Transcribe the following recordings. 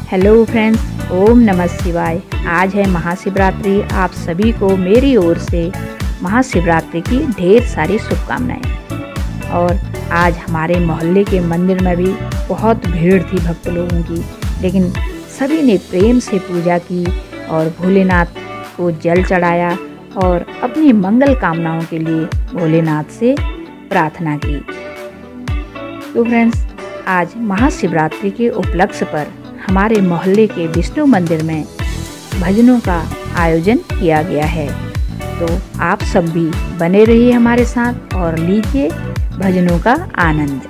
Hello friends, ओम नमः शिवाय। आज है महाशिवरात्रि। आप सभी को मेरी ओर से महाशिवरात्रि की ढेर सारी शुभकामनाएं। और आज हमारे मोहल्ले के मंदिर में भी बहुत भीड़ थी भक्त लोगों की, लेकिन सभी ने प्रेम से पूजा की और भोलेनाथ को जल चढ़ाया और अपनी मंगल कामनाओं के लिए भोलेनाथ से प्रार्थना की। तो फ्रेंड्स, आज महाशिवरात्रि के उपलक्ष्य पर हमारे मोहल्ले के विष्णु मंदिर में भजनों का आयोजन किया गया है। तो आप सब भी बने रहिए हमारे साथ और लीजिए भजनों का आनंद।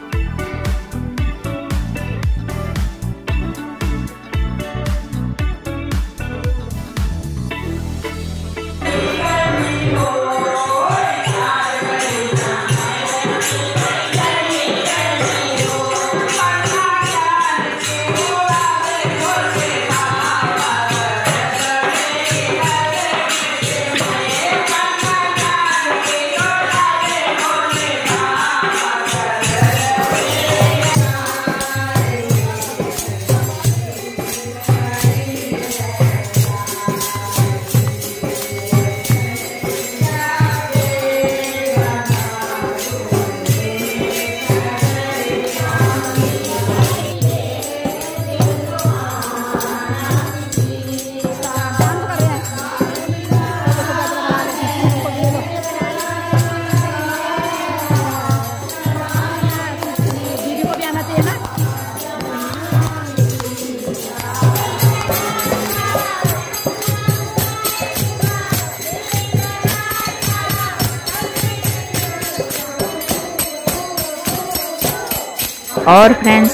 और फ्रेंड्स,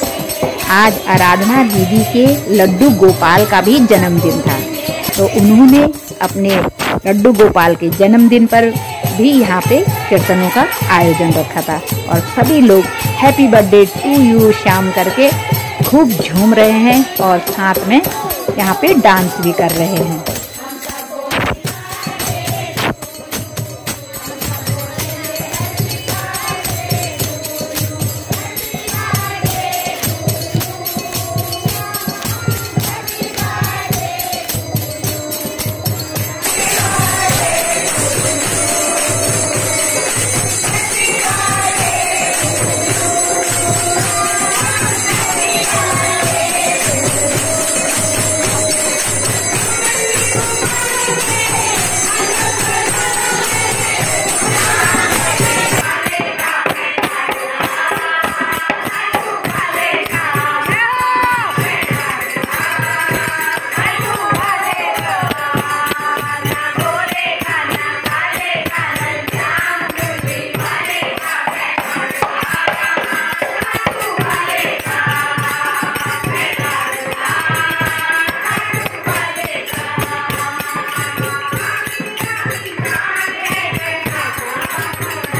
आज आराधना दीदी के लड्डू गोपाल का भी जन्मदिन था, तो उन्होंने अपने लड्डू गोपाल के जन्मदिन पर भी यहाँ पे कीर्तनों का आयोजन रखा था और सभी लोग happy birthday to you Shyam करके खूब झूम रहे हैं और साथ में यहाँ पे डांस भी कर रहे हैं।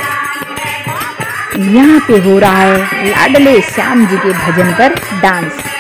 यहाँ पे हो रहा है लाडले श्याम जी के भजन पर डांस।